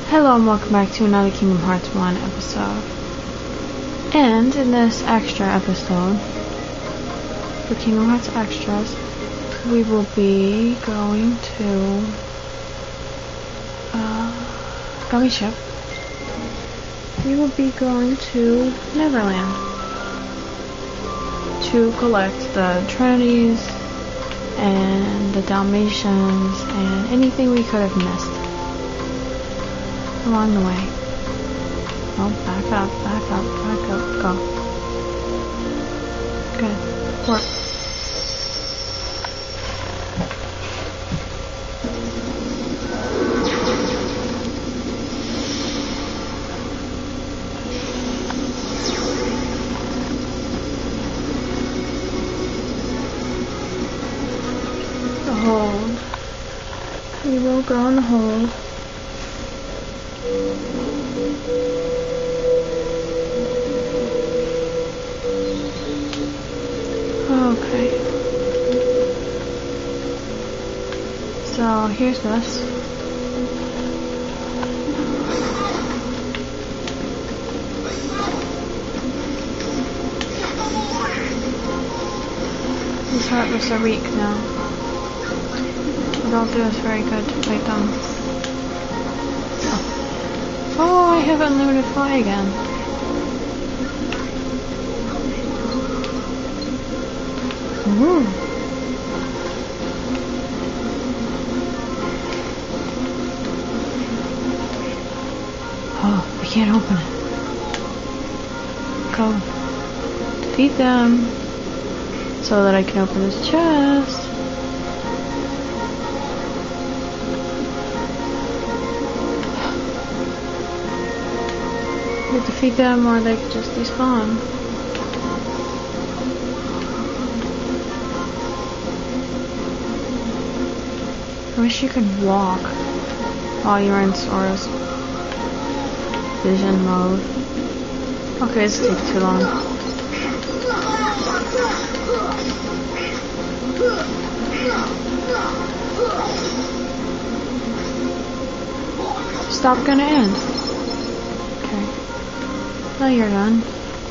Hello and welcome back to another Kingdom Hearts 1 episode. And in this extra episode, for Kingdom Hearts Extras, we will be going to Gummy Ship. We will be going to Neverland to collect the Trinities and the Dalmatians and anything we could have missed along the way. Oh, back up, go. Good. Work. The hold. We will go on the hold. Okay. So here's this. These heartless are weak now. What I'll do is very good to fight them. Oh, I have unlimited fly again. Ooh. Oh, we can't open it. Go. Defeat them so that I can open this chest. Either defeat them or they just despawn. I wish you could walk while you're in Sora's vision mode. Okay, this takes too long. Stop gonna end. Okay. Now you're done.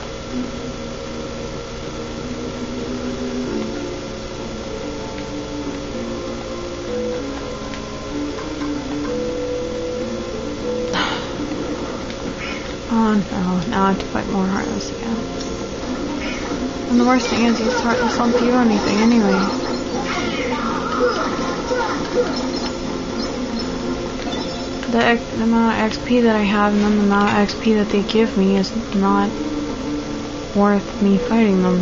Oh no, now I have to fight more Heartless again. And the worst thing is these Heartless don't do anything anyway. The amount of XP that I have and then the amount of XP that they give me is not worth me fighting them.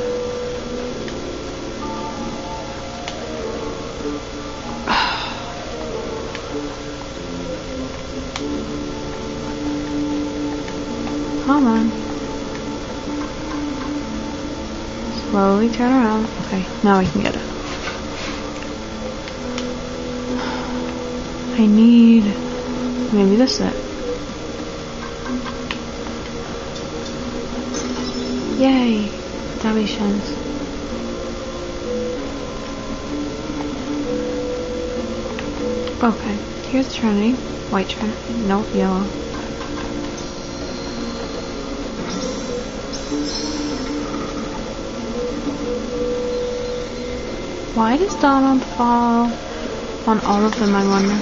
Come on. Slowly turn around. Okay, now we can get it. I need... maybe this is it. Yay! Dalmatians. Okay, here's Trinity. White Trinity. Nope, yellow. Why does Donald fall on all of them, I wonder?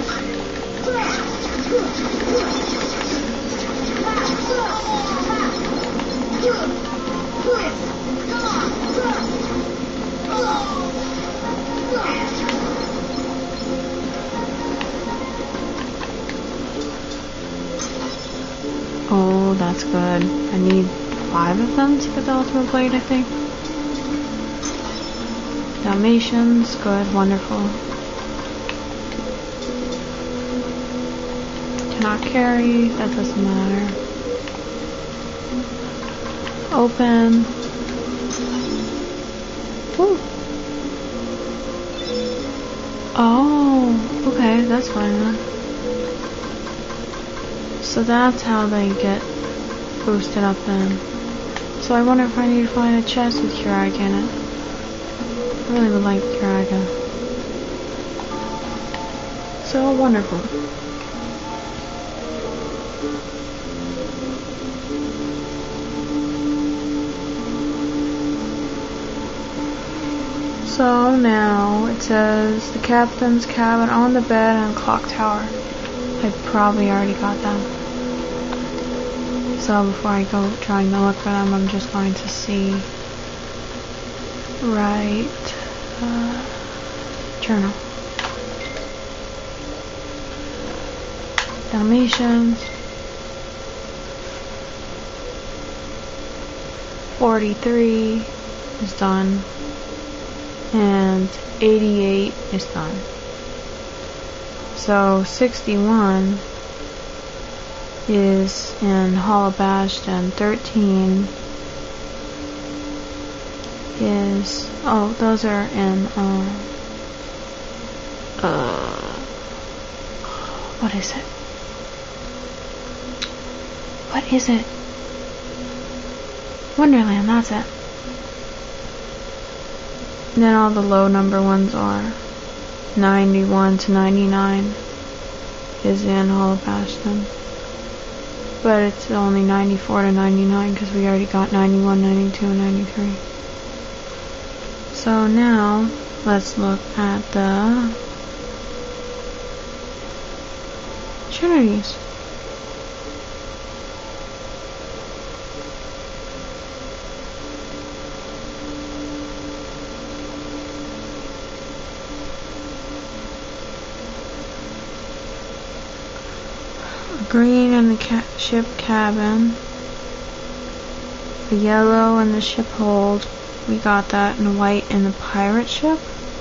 Oh, that's good. I need 5 of them to get the Ultimate Blade, I think. Dalmatians, good, wonderful. Cannot carry, that doesn't matter. Open. Woo. Oh, okay, that's fine then. So that's how they get boosted up then. So I wonder if I need to find a chest with Curaga in it. I really would like Curaga. So wonderful. So now it says the captain's cabin on the bed and clock tower. I probably already got them. So before I go trying to look for them, I'm just going to see. Right. Journal. Dalmatians. 43 is done. And 88 is done. So 61 is in Hallabasht, and 13 is, oh, those are in, what is it? What is it? Wonderland, that's it. And then all the low number ones are 91 to 99 is in Hallabashtan. But it's only 94 to 99 because we already got 91, 92, and 93. So now, let's look at the Trinities. Green in the ship cabin, the yellow in the ship hold, we got that, and white in the pirate ship.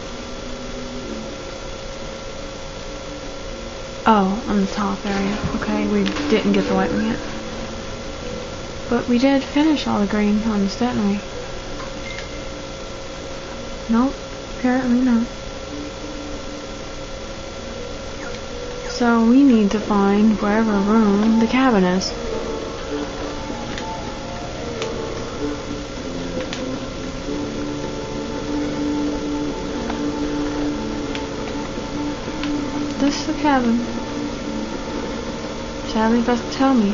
Oh, on the top area. Okay, we didn't get the white one yet. But we did finish all the green ones, didn't we? Nope, apparently not. So we need to find wherever room the cabin is. This is the cabin. Sadly, it doesn't tell me.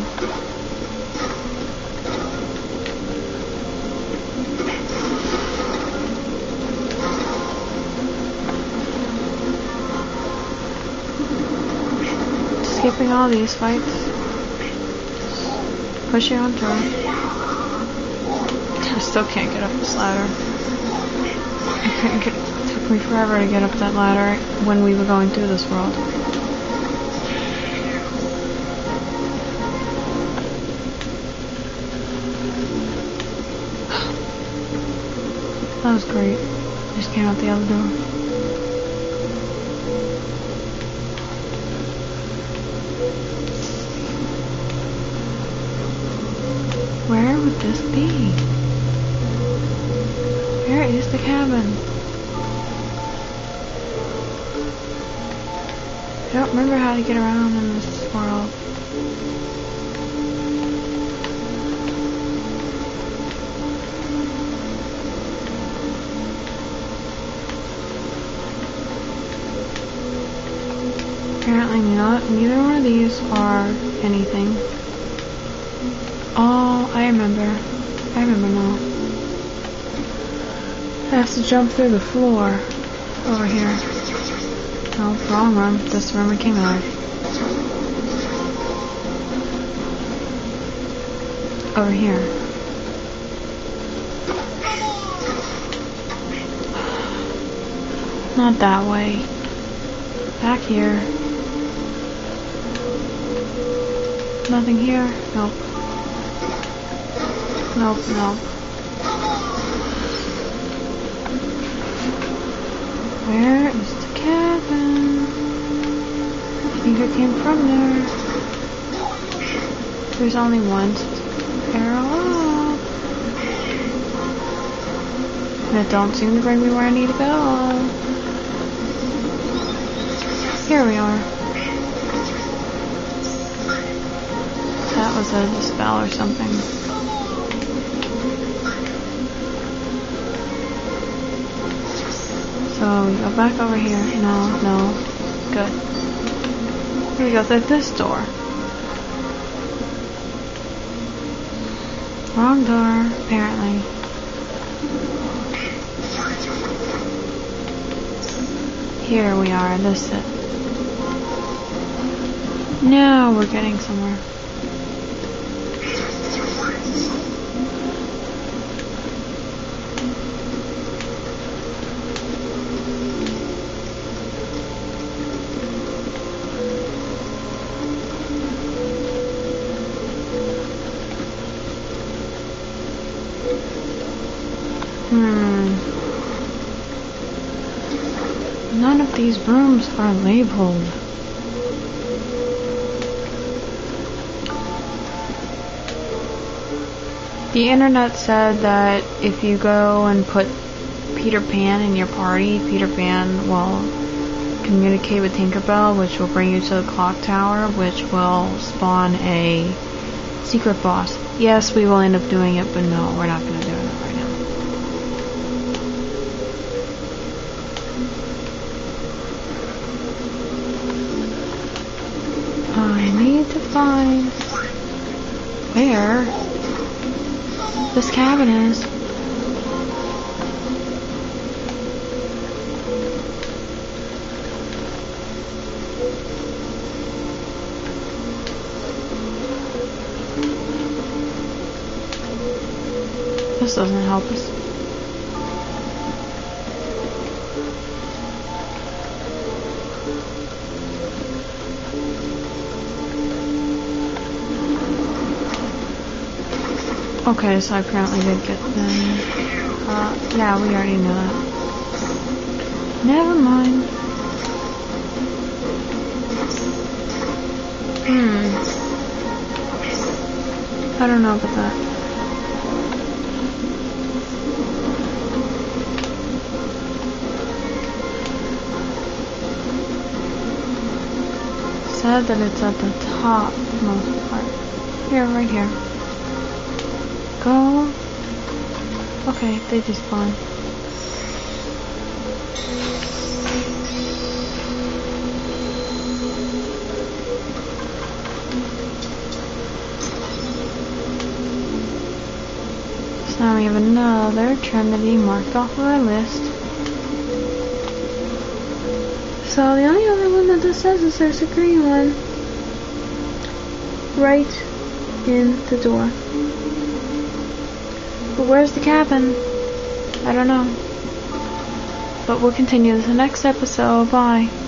Skipping all these fights. Pushing on through. I still can't get up this ladder. It took me forever to get up that ladder when we were going through this world. That was great. Just came out the other door. Where would this be? Where is the cabin? I don't remember how to get around in this world. Apparently neither one of these are anything. Oh, I remember now. I have to jump through the floor over here. Oh, wrong room. This room we came out of. Over here. Not that way. Back here. Nothing here? Nope. Nope, nope. Where is the cabin? I think it came from there. There's only one arrow up. And it don't seem to bring me where I need to go. Here we are. That was a dispel or something. So we go back over here. No. Good. Here we go through this door. Wrong door, apparently. Here we are, this is it. Now we're getting somewhere. None of these rooms are labeled. The internet said that if you go and put Peter Pan in your party, Peter Pan will communicate with Tinkerbell, which will bring you to the clock tower, which will spawn a secret boss. Yes, we will end up doing it, but no, we're not going to do it right now. I need to find where this cabin is. This doesn't help us. Okay, so I apparently did get them. Yeah, we already knew that. Never mind. I don't know about that. Said that it's at the top most part. Here, right here. Go. Okay, they just spawned. So now we have another Trinity marked off of our list. So the only other one that this says is there's a green one right in the door. But where's the cabin? I don't know. But we'll continue this in the next episode. Bye.